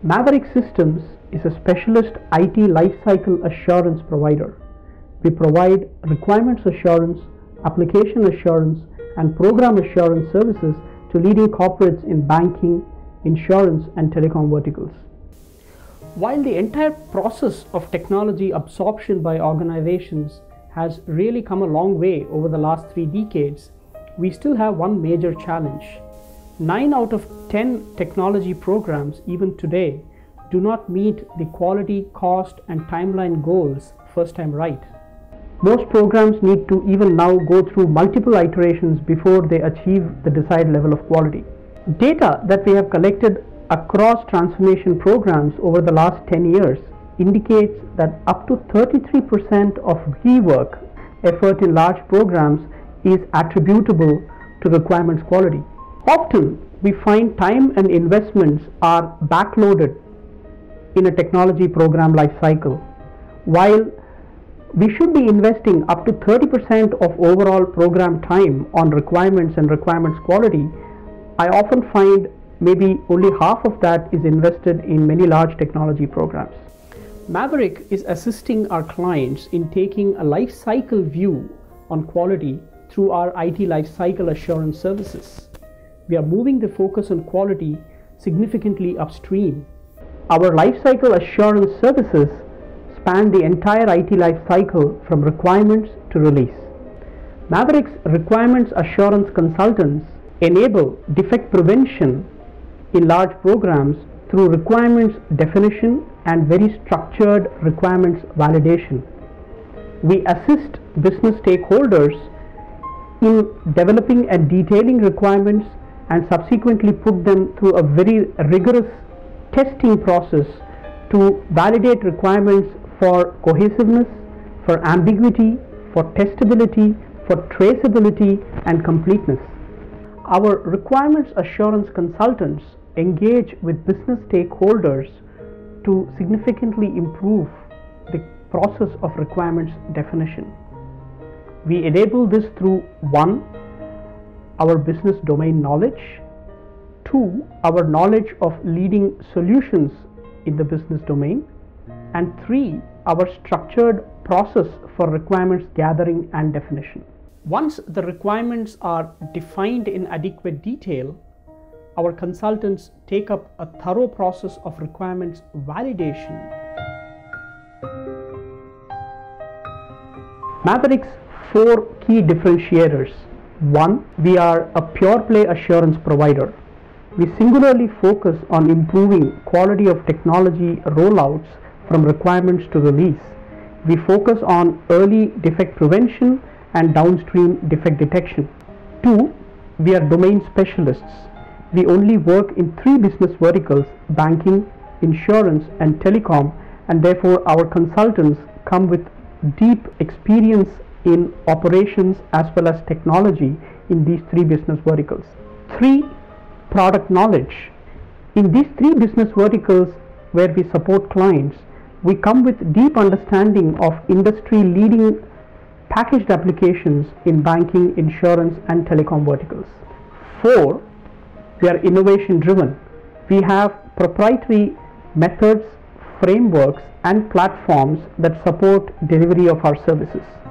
Maverick Systems is a specialist IT lifecycle assurance provider. We provide requirements assurance, application assurance, and program assurance services to leading corporates in banking, insurance, and telecom verticals. While the entire process of technology absorption by organizations has really come a long way over the last 3 decades, we still have one major challenge. 9 out of 10 technology programs even today do not meet the quality, cost, and timeline goals first time right. Most programs need to even now go through multiple iterations before they achieve the desired level of quality. Data that we have collected across transformation programs over the last 10 years indicates that up to 33% of rework effort in large programs is attributable to requirements quality. Often, we find time and investments are backloaded in a technology program life cycle. While we should be investing up to 30% of overall program time on requirements and requirements quality, I often find maybe only half of that is invested in many large technology programs. Maverick is assisting our clients in taking a life cycle view on quality through our IT life cycle assurance services. We are moving the focus on quality significantly upstream. Our lifecycle assurance services span the entire IT life cycle from requirements to release. Maverick's requirements assurance consultants enable defect prevention in large programs through requirements definition and very structured requirements validation. We assist business stakeholders in developing and detailing requirements and subsequently put them through a very rigorous testing process to validate requirements for cohesiveness, for ambiguity, for testability, for traceability, and completeness. Our requirements assurance consultants engage with business stakeholders to significantly improve the process of requirements definition. We enable this through 1. Our business domain knowledge, 2. Our knowledge of leading solutions in the business domain, and 3. Our structured process for requirements gathering and definition. Once the requirements are defined in adequate detail, our consultants take up a thorough process of requirements validation. Maverick's 4 key differentiators. 1. We are a pure play assurance provider. We singularly focus on improving quality of technology rollouts from requirements to release. We focus on early defect prevention and downstream defect detection. 2. We are domain specialists. We only work in 3 business verticals: banking, insurance, and telecom, and therefore our consultants come with deep experience in operations as well as technology in these 3 business verticals. 3. Product knowledge. In these 3 business verticals where we support clients, we come with deep understanding of industry leading packaged applications in banking, insurance, and telecom verticals. 4. We are innovation driven. We have proprietary methods, frameworks, and platforms that support delivery of our services.